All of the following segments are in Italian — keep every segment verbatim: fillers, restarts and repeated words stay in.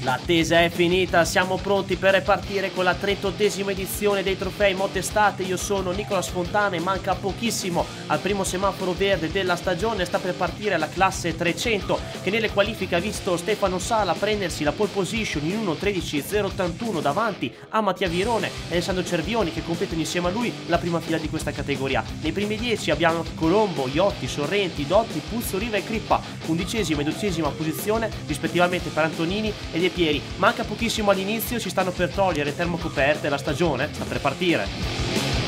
L'attesa è finita, siamo pronti per partire con la trentottesima edizione dei trofei Motestate. Io sono Nicolas Fontana e manca pochissimo al primo semaforo verde della stagione. Sta per partire la classe trecento che nelle qualifiche ha visto Stefano Sala prendersi la pole position in uno tredici zero ottantuno davanti a Mattia Virone e Alessandro Cervioni che competono insieme a lui la prima fila di questa categoria. Nei primi dieci abbiamo Colombo, Iotti, Sorrenti, Dotti, Puzzo, Riva e Crippa, undicesima e dodicesima posizione rispettivamente per Antonini e De Pieri. Manca pochissimo all'inizio, si stanno per togliere termocoperte e la stagione sta per partire.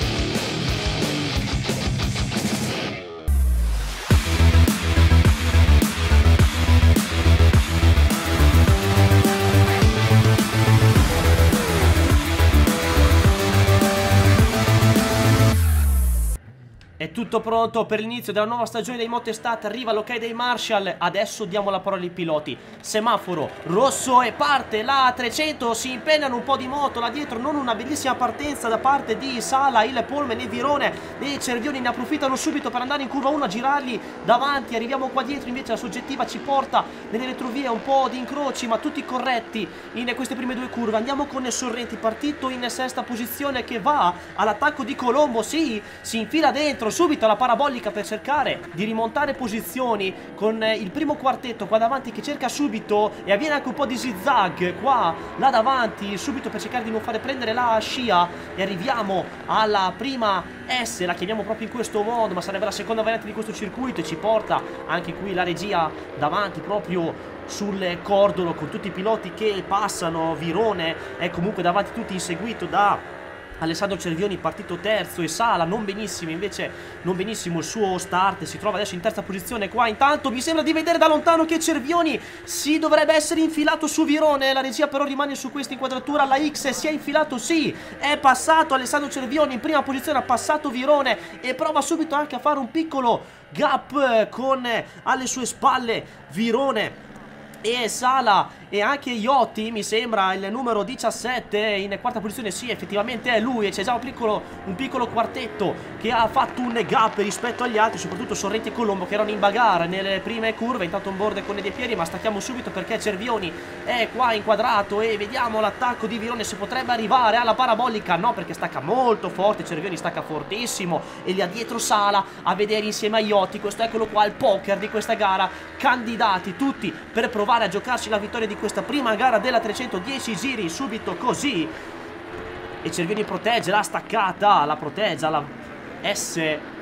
È tutto pronto per l'inizio della nuova stagione dei Motestate, arriva l'ok dei Marshall, adesso diamo la parola ai piloti. Semaforo rosso e parte la trecento, si impennano un po' di moto là dietro, non una bellissima partenza da parte di Sala, il Polmen e Virone e Cervioni ne approfittano subito per andare in curva uno a girarli davanti. Arriviamo qua dietro, invece la soggettiva ci porta nelle retrovie, un po' di incroci ma tutti corretti in queste prime due curve. Andiamo con Sorrenti, partito in sesta posizione che va all'attacco di Colombo, sì, si infila dentro subito alla parabolica per cercare di rimontare posizioni con il primo quartetto qua davanti che cerca subito e avviene anche un po' di zigzag qua là davanti subito per cercare di non fare prendere la scia e arriviamo alla prima S, la chiamiamo proprio in questo modo ma sarebbe la seconda variante di questo circuito e ci porta anche qui la regia davanti proprio sul cordolo con tutti i piloti che passano. Virone è comunque davanti tutti inseguito da Alessandro Cervioni, partito terzo, e Sala non benissimo, invece non benissimo il suo start, si trova adesso in terza posizione qua. Intanto mi sembra di vedere da lontano che Cervioni si dovrebbe essere infilato su Virone, la regia però rimane su questa inquadratura, la X si è infilato, sì, è passato Alessandro Cervioni in prima posizione, ha passato Virone e prova subito anche a fare un piccolo gap con alle sue spalle Virone e Sala e anche Iotti, mi sembra il numero diciassette in quarta posizione, sì effettivamente è lui e c'è già un piccolo, un piccolo quartetto che ha fatto un gap rispetto agli altri, soprattutto Sorrenti e Colombo che erano in bagarre nelle prime curve. Intanto on board con De Pieri, ma stacchiamo subito perché Cervioni è qua inquadrato e vediamo l'attacco di Virone se potrebbe arrivare alla parabolica, no perché stacca molto forte, Cervioni stacca fortissimo e lì a dietro Sala a vedere insieme a Iotti. Questo eccolo qua il poker di questa gara, candidati tutti per provare a giocarsi la vittoria di questa prima gara della trecento, dieci giri subito così e Cervioni protegge la staccata, la protegge alla S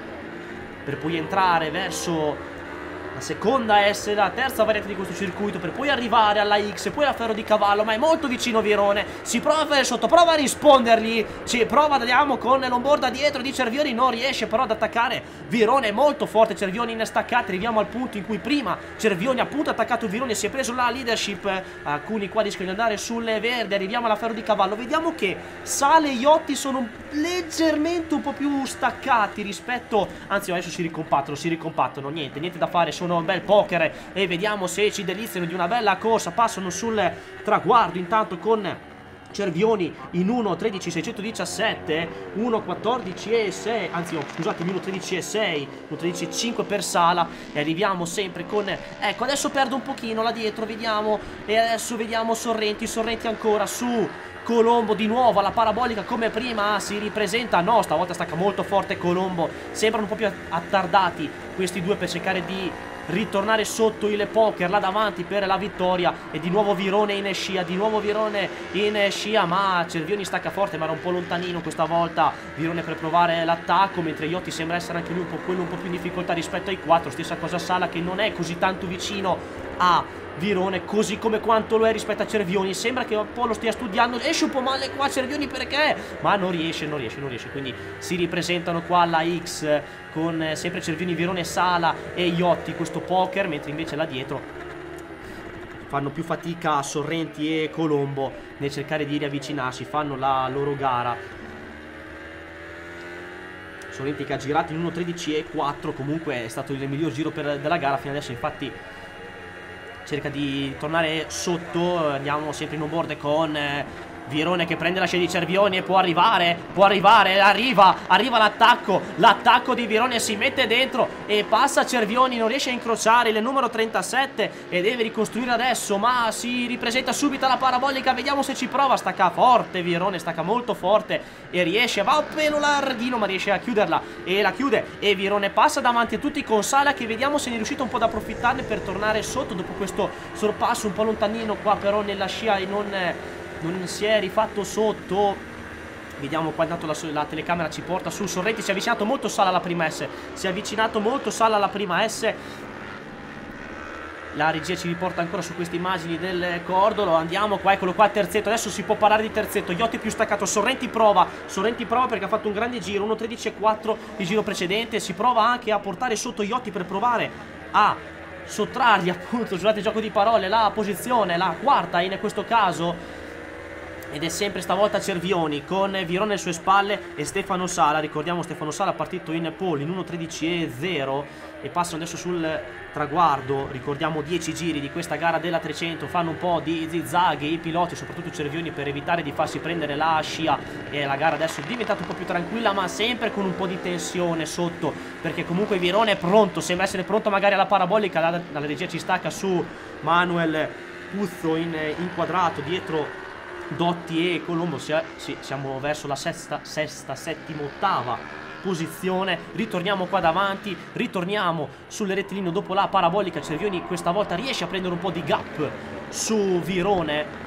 per poi entrare verso la seconda S, la terza variante di questo circuito per poi arrivare alla X, poi alla ferro di cavallo, ma è molto vicino Virone, si prova a fare sotto, prova a rispondergli, ci prova, andiamo con l'onboard dietro di Cervioni, non riesce però ad attaccare Virone, è molto forte Cervioni in staccata. Arriviamo al punto in cui prima Cervioni appunto ha attaccato Virone, si è preso la leadership, alcuni qua rischiano di andare sulle verde, arriviamo alla ferro di cavallo, vediamo che Sala e Iotti sono leggermente un po' più staccati rispetto, anzi adesso si ricompattano, si ricompattano, niente, niente da fare, sono un bel poker e vediamo se ci deliziano di una bella corsa. Passano sul traguardo intanto con Cervioni in uno tredici seicentodiciassette, uno quattordici e sei, anzi oh, scusatemi, uno tredici e sei, uno tredici e cinque per Sala e arriviamo sempre con, ecco adesso perdo un pochino là dietro, vediamo, e adesso vediamo Sorrenti, Sorrenti ancora su Colombo di nuovo alla parabolica come prima, si ripresenta, no stavolta stacca molto forte Colombo, sembrano un po' più attardati questi due per cercare di ritornare sotto il poker là davanti per la vittoria e di nuovo Virone in scia, di nuovo Virone in scia, ma Cervioni stacca forte ma era un po' lontanino questa volta Virone per provare l'attacco, mentre Iotti sembra essere anche lui un po' quello un po' più in difficoltà rispetto ai quattro, stessa cosa Sala che non è così tanto vicino a Virone così come quanto lo è rispetto a Cervioni, sembra che un po' lo stia studiando, esce un po' male qua Cervioni perché? Ma non riesce, non riesce, non riesce, quindi si ripresentano qua alla X con eh, sempre Cervioni, Virone, Sala e Iotti questo poker, mentre invece là dietro fanno più fatica Sorrenti e Colombo nel cercare di riavvicinarsi, fanno la loro gara. Sorrenti che ha girato in uno tredici e quattro, comunque è stato il miglior giro per, della gara fino adesso, infatti cerca di tornare sotto. Andiamo sempre in on board con eh, Virone che prende la scia di Cervioni e può arrivare, può arrivare, arriva, arriva l'attacco, l'attacco di Virone, si mette dentro e passa Cervioni, non riesce a incrociare il numero trentasette e deve ricostruire adesso, ma si ripresenta subito la parabolica, vediamo se ci prova, stacca forte Virone, stacca molto forte e riesce, va un pelo larghino ma riesce a chiuderla e la chiude e Virone passa davanti a tutti con Sala che vediamo se ne è riuscito un po' ad approfittarne per tornare sotto dopo questo sorpasso un po' lontanino qua però nella scia e non... non si è rifatto sotto. Vediamo qua intanto la, la telecamera ci porta su. Sorrenti si è avvicinato molto Sala alla prima S. Si è avvicinato molto Sala alla prima S. La regia ci riporta ancora su queste immagini del cordolo. Andiamo qua, eccolo qua il terzetto. Adesso si può parlare di terzetto. Iotti più staccato, Sorrenti prova. Sorrenti prova perché ha fatto un grande giro, uno tredici e quattro di giro precedente. Si prova anche a portare sotto Iotti per provare a sottrargli appunto, scusate il gioco di parole, la posizione, la quarta in questo caso. Ed è sempre stavolta Cervioni con Virone alle sue spalle e Stefano Sala. Ricordiamo Stefano Sala partito in pole in uno tredici e zero e passano adesso sul traguardo. Ricordiamo dieci giri di questa gara della trecento. Fanno un po' di zigzaghi i piloti, soprattutto Cervioni, per evitare di farsi prendere la scia. E la gara adesso è diventata un po' più tranquilla, ma sempre con un po' di tensione sotto, perché comunque Virone è pronto, sembra essere pronto magari alla parabolica. Dalla, dalla regia ci stacca su Manuel Puzzo in inquadrato dietro Dotti e Colombo. Sì, siamo verso la sesta, sesta, settima, ottava posizione. Ritorniamo qua davanti, ritorniamo sul rettilineo dopo la parabolica. Cervioni questa volta riesce a prendere un po' di gap su Virone,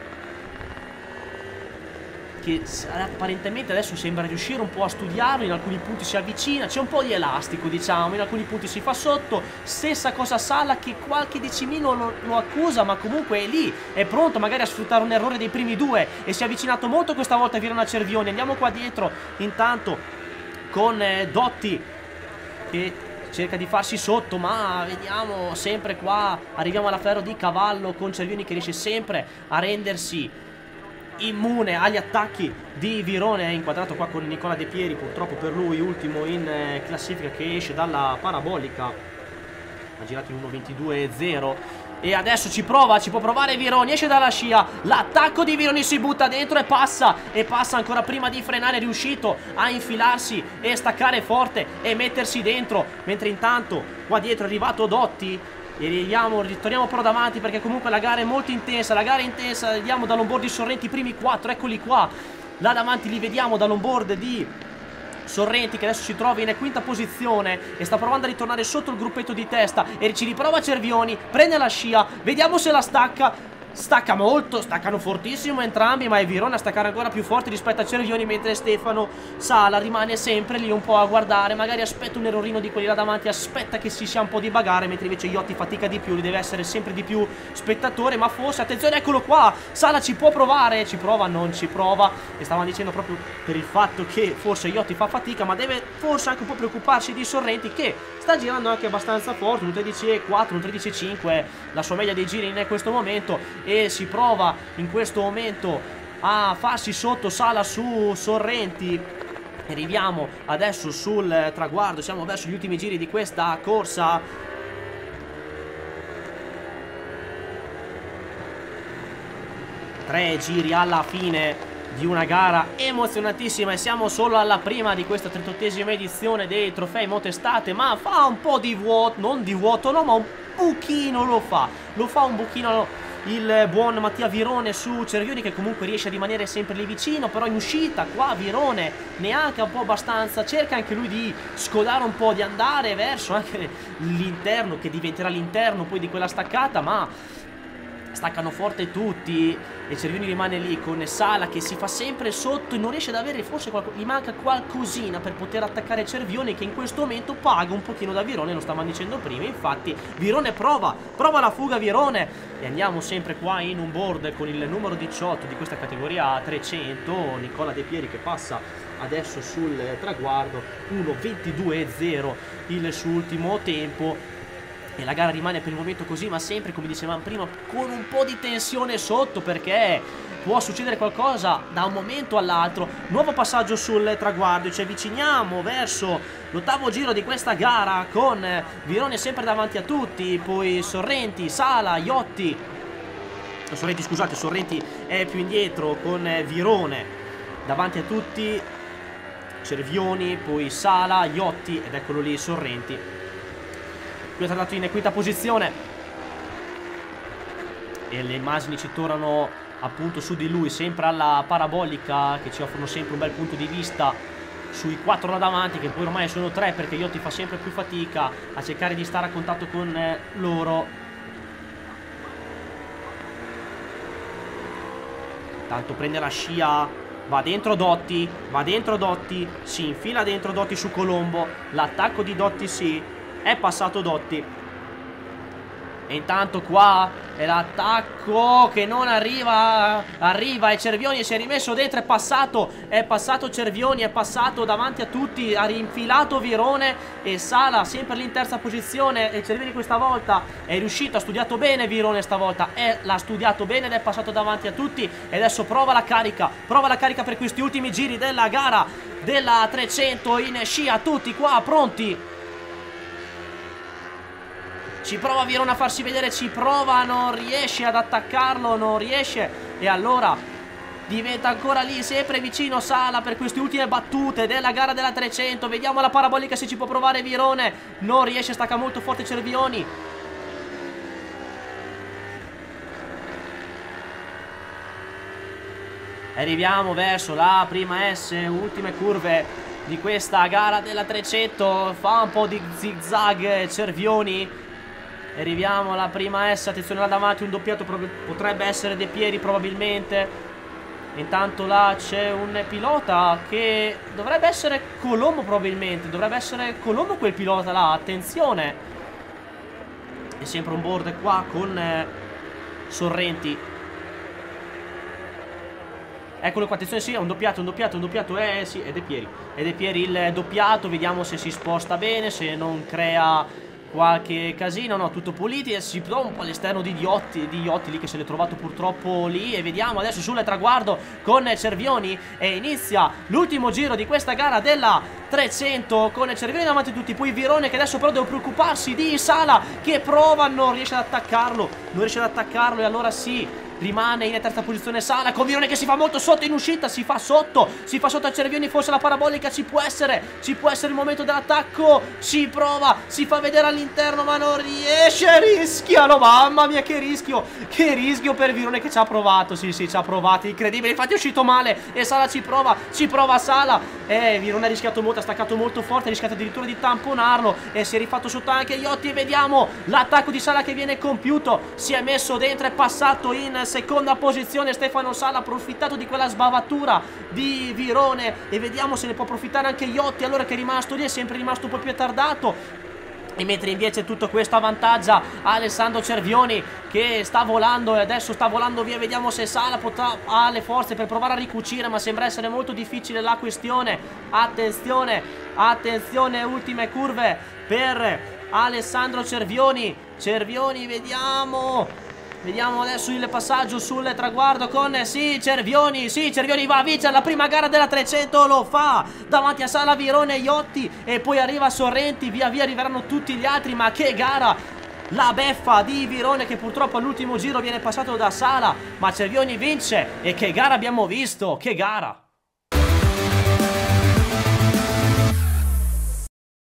che apparentemente adesso sembra riuscire un po' a studiarlo. In alcuni punti si avvicina, c'è un po' di elastico diciamo, in alcuni punti si fa sotto. Stessa cosa Sala che qualche decimino lo, lo accusa, ma comunque è lì, è pronto magari a sfruttare un errore dei primi due e si è avvicinato molto questa volta Virone a Cervioni. Andiamo qua dietro intanto con eh, Dotti che cerca di farsi sotto, ma vediamo sempre qua, arriviamo alla ferro di cavallo con Cervioni che riesce sempre a rendersi immune agli attacchi di Virone. È inquadrato qua con Nicola De Pieri, purtroppo per lui ultimo in eh, classifica, che esce dalla parabolica, ha girato in uno ventidue e zero e adesso ci prova, ci può provare Virone, esce dalla scia, l'attacco di Virone, si butta dentro e passa, e passa ancora prima di frenare, è riuscito a infilarsi e staccare forte e mettersi dentro, mentre intanto qua dietro è arrivato Dotti. E ritorniamo, ritorniamo però davanti perché comunque la gara è molto intensa. La gara è intensa, vediamo dall'onboard di Sorrenti i primi quattro, eccoli qua. Là davanti li vediamo dall'onboard di Sorrenti che adesso si trova in quinta posizione e sta provando a ritornare sotto il gruppetto di testa. E ci riprova Cervioni, prende la scia, vediamo se la stacca. Stacca molto, staccano fortissimo entrambi, ma è Virone a staccare ancora più forte rispetto a Cervioni, mentre Stefano Sala rimane sempre lì un po' a guardare, magari aspetta un errorino di quelli là davanti, aspetta che si sia un po' di bagare, mentre invece Iotti fatica di più, deve essere sempre di più spettatore, ma forse, attenzione, eccolo qua, Sala ci può provare, ci prova, non ci prova, e stavano dicendo proprio per il fatto che forse Iotti fa fatica, ma deve forse anche un po' preoccuparsi di Sorrenti che sta girando anche abbastanza forte, un tredici e quattro, un tredici e cinque, la sua media dei giri in questo momento, e si prova in questo momento a farsi sotto Sala su Sorrenti. Arriviamo adesso sul traguardo, siamo verso gli ultimi giri di questa corsa. Tre giri alla fine di una gara emozionantissima e siamo solo alla prima di questa trentottesima edizione dei trofei Motestate, ma fa un po' di vuoto, non di vuoto no, ma un pochino lo fa, lo fa un pochino il buon Mattia Virone su Cervioni, che comunque riesce a rimanere sempre lì vicino, però in uscita qua Virone neanche un po' abbastanza, cerca anche lui di scodare un po', di andare verso anche l'interno, che diventerà l'interno poi di quella staccata, ma staccano forte tutti e Cervioni rimane lì con Sala che si fa sempre sotto e non riesce ad avere, forse gli manca qualcosina per poter attaccare Cervioni, che in questo momento paga un pochino da Virone, lo stavamo dicendo prima. Infatti Virone prova, prova la fuga Virone, e andiamo sempre qua in un board con il numero diciotto di questa categoria trecento, Nicola De Pieri, che passa adesso sul traguardo, uno ventidue e zero il suo ultimo tempo. E la gara rimane per il momento così, ma sempre, come dicevamo prima, con un po' di tensione sotto, perché può succedere qualcosa da un momento all'altro. Nuovo passaggio sul traguardo, ci avviciniamo verso l'ottavo giro di questa gara con Virone sempre davanti a tutti, poi Sorrenti, Sala, Iotti Sorrenti, scusate, Sorrenti è più indietro con Virone davanti a tutti, Cervioni, poi Sala, Iotti ed eccolo lì Sorrenti. Qui è andato in quinta posizione e le immagini ci tornano appunto su di lui, sempre alla parabolica, che ci offrono sempre un bel punto di vista sui quattro là davanti, che poi ormai sono tre perché Iotti fa sempre più fatica a cercare di stare a contatto con eh, loro. Tanto prende la scia, va dentro Dotti, va dentro Dotti, si infila dentro Dotti su Colombo, l'attacco di Dotti sì, è passato Dotti. E intanto qua è l'attacco che non arriva, arriva e Cervioni si è rimesso dentro, è passato, è passato Cervioni, è passato davanti a tutti, ha rinfilato Virone e Sala sempre lì in terza posizione e Cervioni questa volta è riuscito, ha studiato bene Virone stavolta, l'ha studiato bene ed è passato davanti a tutti e adesso prova la carica, prova la carica per questi ultimi giri della gara della trecento in scia, tutti qua pronti. Ci prova Virone a farsi vedere, ci prova, non riesce ad attaccarlo, non riesce. E allora diventa ancora lì, sempre vicino Sala per queste ultime battute della gara della trecento. Vediamo la parabolica se ci può provare Virone. Non riesce, stacca molto forte Cervioni. Arriviamo verso la prima S, ultime curve di questa gara della trecento. Fa un po' di zigzag Cervioni. Arriviamo alla prima S, attenzione là davanti, un doppiato potrebbe essere De Pieri probabilmente. Intanto là c'è un pilota che dovrebbe essere Colombo probabilmente, dovrebbe essere Colombo quel pilota là, attenzione. È sempre un board qua con eh, Sorrenti. Eccolo qua, attenzione, sì, è un doppiato, un doppiato, un doppiato, eh sì, è De Pieri. È De Pieri il doppiato, vediamo se si sposta bene, se non crea qualche casino. No, tutto puliti e si trova un po' all'esterno di Iotti, di Iotti lì che se l'è trovato purtroppo lì. E vediamo adesso sul traguardo con Cervioni e inizia l'ultimo giro di questa gara della trecento con Cervioni davanti a tutti, poi Virone che adesso però deve preoccuparsi di Sala che prova, non riesce ad attaccarlo, non riesce ad attaccarlo e allora sì, rimane in terza posizione Sala con Virone che si fa molto sotto in uscita, si fa sotto, si fa sotto a Cervioni, forse la parabolica ci può essere, ci può essere il momento dell'attacco, ci prova, si fa vedere all'interno ma non riesce, rischiano, mamma mia che rischio, che rischio per Virone che ci ha provato, sì sì ci ha provato, incredibile, infatti è uscito male e Sala ci prova, ci prova Sala e Virone ha rischiato molto, ha staccato molto forte, ha rischiato addirittura di tamponarlo e si è rifatto sotto anche Iotti e vediamo l'attacco di Sala che viene compiuto, si è messo dentro, è passato in seconda posizione Stefano Sala, ha approfittato di quella sbavatura di Virone e vediamo se ne può approfittare anche Iotti, allora che è rimasto lì, è sempre rimasto un po' più attardato. E mentre invece tutto questo avvantaggia Alessandro Cervioni che sta volando e adesso sta volando via, vediamo se Sala potrà, ha le forze per provare a ricucire, ma sembra essere molto difficile la questione. Attenzione, attenzione, ultime curve per Alessandro Cervioni. Cervioni, vediamo Vediamo adesso il passaggio sul traguardo con, sì, Cervioni, sì, Cervioni va a vincere la prima gara della trecento, lo fa, davanti a Sala, Virone, Iotti e poi arriva Sorrenti, via via arriveranno tutti gli altri, ma che gara! La beffa di Virone che purtroppo all'ultimo giro viene passato da Sala, ma Cervioni vince e che gara abbiamo visto, che gara!